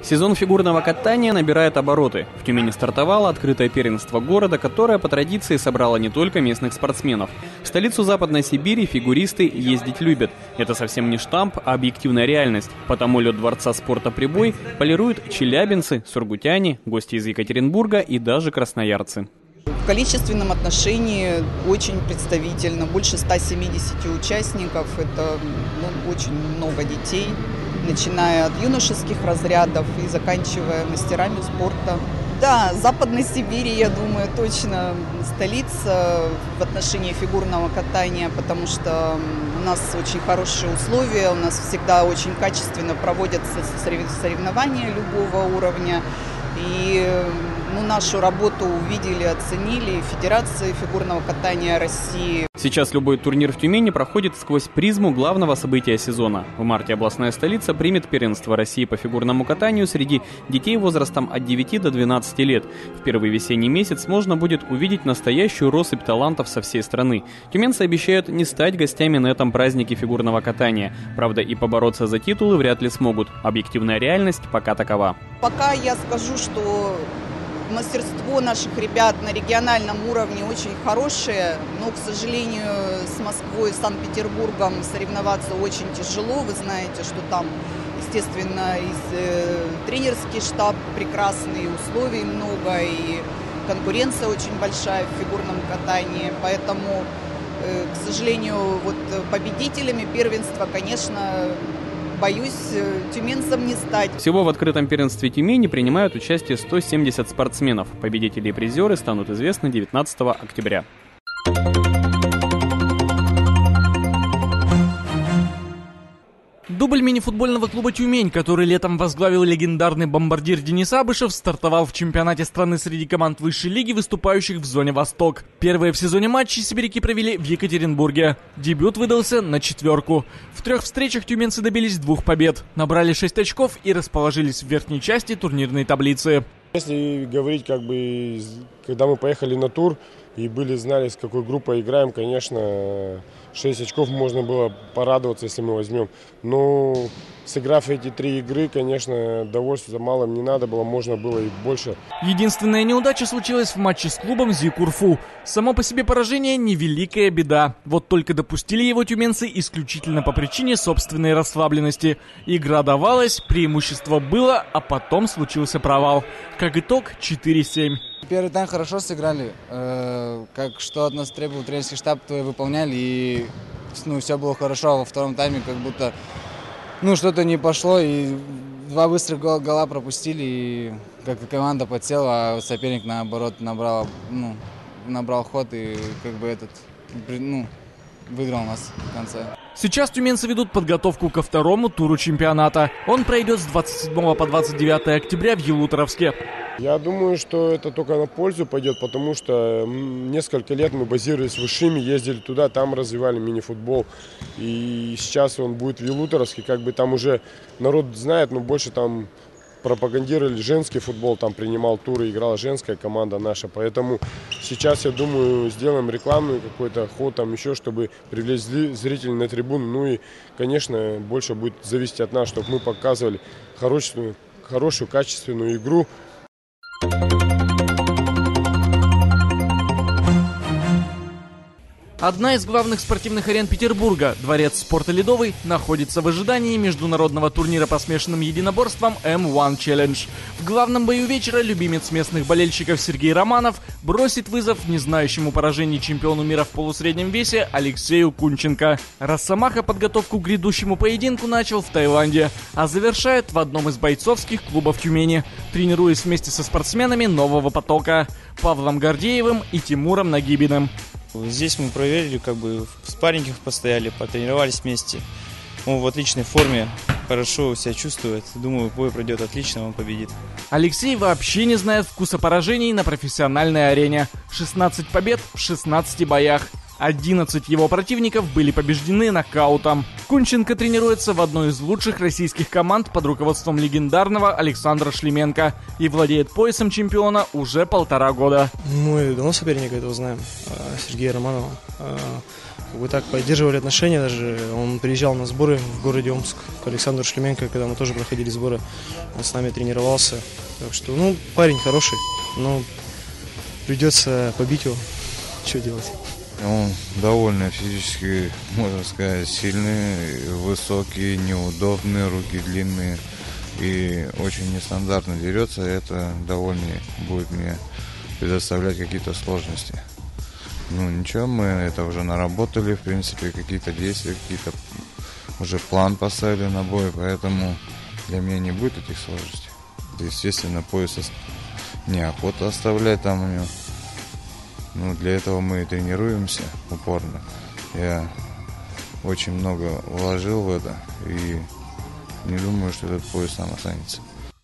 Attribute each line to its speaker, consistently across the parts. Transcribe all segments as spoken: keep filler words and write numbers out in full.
Speaker 1: Сезон фигурного катания набирает обороты. В Тюмени стартовало открытое первенство города, которое по традиции собрало не только местных спортсменов. В столицу Западной Сибири фигуристы ездить любят. Это совсем не штамп, а объективная реальность. Потому лед Дворца спорта «Прибой» полируют челябинцы, сургутяне, гости из Екатеринбурга и даже красноярцы.
Speaker 2: В количественном отношении очень представительно. Больше ста семидесяти участников. Это ну, очень много детей, начиная от юношеских разрядов и заканчивая мастерами спорта. Да, Западной Сибири, я думаю, точно столица в отношении фигурного катания, потому что у нас очень хорошие условия, у нас всегда очень качественно проводятся соревнования любого уровня. И ну, нашу работу увидели, оценили Федерация фигурного катания России.
Speaker 1: Сейчас любой турнир в Тюмени проходит сквозь призму главного события сезона. В марте областная столица примет первенство России по фигурному катанию среди детей возрастом от девяти до двенадцати лет. В первый весенний месяц можно будет увидеть настоящую россыпь талантов со всей страны. Тюменцы обещают не стать гостями на этом празднике фигурного катания. Правда, и побороться за титулы вряд ли смогут. Объективная реальность пока такова.
Speaker 2: Пока я скажу, что мастерство наших ребят на региональном уровне очень хорошее, но, к сожалению, с Москвой, Санкт-Петербургом соревноваться очень тяжело. Вы знаете, что там, естественно, и э, тренерский штаб прекрасный, условий много, и конкуренция очень большая в фигурном катании. Поэтому, э, к сожалению, вот победителями первенства, конечно, боюсь, тюменцам не стать.
Speaker 1: Всего в открытом первенстве Тюмени принимают участие сто семьдесят спортсменов. Победители и призеры станут известны девятнадцатого октября.
Speaker 3: Дубль мини-футбольного клуба «Тюмень», который летом возглавил легендарный бомбардир Денис Абышев, стартовал в чемпионате страны среди команд высшей лиги, выступающих в зоне «Восток». Первые в сезоне матчи сибиряки провели в Екатеринбурге. Дебют выдался на четверку. В трех встречах тюменцы добились двух побед, набрали шесть очков и расположились в верхней части турнирной таблицы.
Speaker 4: Если говорить, как бы, когда мы поехали на тур и были, знали, с какой группой играем, конечно, шесть очков можно было порадоваться, если мы возьмем. Но сыграв эти три игры, конечно, довольствоваться малым не надо было, можно было и больше.
Speaker 3: Единственная неудача случилась в матче с клубом ЗИК-Урфу. Само по себе поражение невеликая беда. Вот только допустили его тюменцы исключительно по причине собственной расслабленности. Игра давалась, преимущество было, а потом случился провал. Как итог, четыре семь.
Speaker 5: Первый тайм хорошо сыграли, э, как что от нас требовал тренерский штаб, то и выполняли, и ну, все было хорошо, а во втором тайме как будто ну, что-то не пошло, и два быстрых гола, гола пропустили, и как команда подсела, а соперник наоборот набрал, ну, набрал ход и как бы этот, ну, выиграл нас в конце.
Speaker 3: Сейчас тюменцы ведут подготовку ко второму туру чемпионата. Он пройдет с двадцать седьмого по двадцать девятое октября в Елуторовске.
Speaker 4: Я думаю, что это только на пользу пойдет, потому что несколько лет мы базировались в Ишиме, ездили туда, там развивали мини-футбол. И сейчас он будет в Елуторовске, как бы там уже народ знает, но больше там пропагандировали женский футбол, там принимал туры, играла женская команда наша. Поэтому сейчас, я думаю, сделаем рекламный какой-то ход, там еще, чтобы привлечь зрителей на трибуну. Ну и, конечно, больше будет зависеть от нас, чтобы мы показывали хорошую, хорошую качественную игру.
Speaker 3: Одна из главных спортивных арен Петербурга, дворец спорта «Ледовый», находится в ожидании международного турнира по смешанным единоборствам эм один Challenge. В главном бою вечера любимец местных болельщиков Сергей Романов бросит вызов не знающему поражений чемпиону мира в полусреднем весе Алексею Кунченко. Росомаха подготовку к грядущему поединку начал в Таиланде, а завершает в одном из бойцовских клубов Тюмени, тренируясь вместе со спортсменами нового потока Павлом Гордеевым и Тимуром Нагибиным.
Speaker 6: Здесь мы проверили, как бы в спаррингах постояли, потренировались вместе. Он в отличной форме, хорошо себя чувствует. Думаю, бой пройдет отлично, он победит.
Speaker 3: Алексей вообще не знает вкуса поражений на профессиональной арене. шестнадцать побед в шестнадцати боях. одиннадцать его противников были побеждены нокаутом. Кунченко тренируется в одной из лучших российских команд под руководством легендарного Александра Шлеменко и владеет поясом чемпиона уже полтора года.
Speaker 7: Мы давно соперника этого знаем, Сергея Романова. Как бы так поддерживали отношения, даже он приезжал на сборы в городе Омск к Александру Шлеменко, когда мы тоже проходили сборы, он с нами тренировался. Так что, ну, парень хороший, но придется побить его, что делать.
Speaker 8: Он довольно физически, можно сказать, сильный, высокий, неудобный, руки длинные и очень нестандартно дерется. Это довольно будет мне предоставлять какие-то сложности. Ну ничего, мы это уже наработали, в принципе, какие-то действия, какие-то уже план поставили на бой, поэтому для меня не будет этих сложностей. Естественно, пояс неохота оставлять там у него. Ну, для этого мы и тренируемся упорно. Я очень много вложил в это и не думаю, что этот пояс там останется.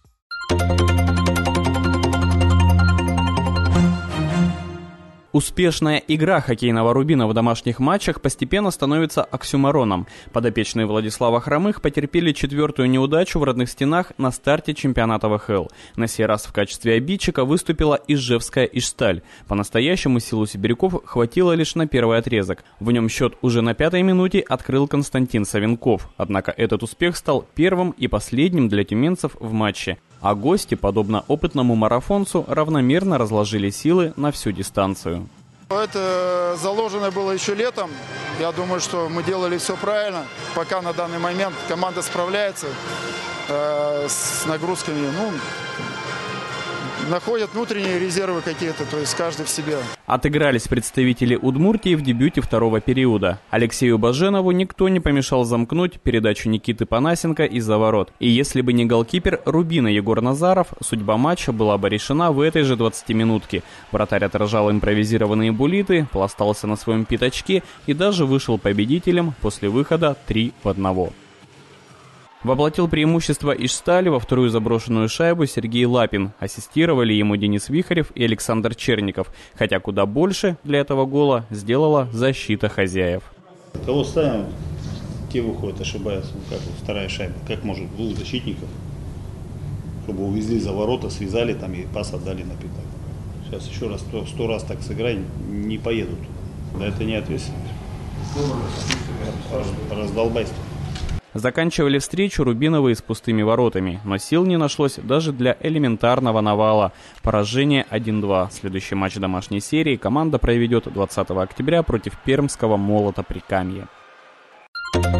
Speaker 1: Успешная игра хоккейного «Рубина» в домашних матчах постепенно становится оксюмороном. Подопечные Владислава Хромых потерпели четвертую неудачу в родных стенах на старте чемпионата вэ ха эл. На сей раз в качестве обидчика выступила ижевская «Ижсталь». По-настоящему силу сибиряков хватило лишь на первый отрезок. В нем счет уже на пятой минуте открыл Константин Савенков. Однако этот успех стал первым и последним для тюменцев в матче. А гости, подобно опытному марафонцу, равномерно разложили силы на всю дистанцию.
Speaker 9: Это заложено было еще летом. Я думаю, что мы делали все правильно. Пока на данный момент команда справляется э, с нагрузками. Ну, находят внутренние резервы какие-то, то есть каждый в себе.
Speaker 1: Отыгрались представители Удмуртии в дебюте второго периода. Алексею Баженову никто не помешал замкнуть передачу Никиты Панасенко из-за ворот. И если бы не голкипер «Рубина» Егор Назаров, судьба матча была бы решена в этой же двадцатиминутке. Вратарь отражал импровизированные буллиты, пластался на своем пятачке и даже вышел победителем после выхода три в одного. Воплотил преимущество Ижстали во вторую заброшенную шайбу Сергей Лапин. Ассистировали ему Денис Вихарев и Александр Черников. Хотя куда больше для этого гола сделала защита хозяев.
Speaker 10: Кого ставим, те выходят, ошибаются. Ну, как вторая шайба. Как может двух защитников, чтобы увезли за ворота, связали там и пас отдали на пятак. Сейчас еще раз, сто, сто раз так сыграть, не поедут. Да это не ответственность. Раздолбайство.
Speaker 1: Заканчивали встречу рубиновые с пустыми воротами, но сил не нашлось даже для элементарного навала. Поражение один-два. Следующий матч домашней серии команда проведет двадцатого октября против пермского «Молота Прикамье».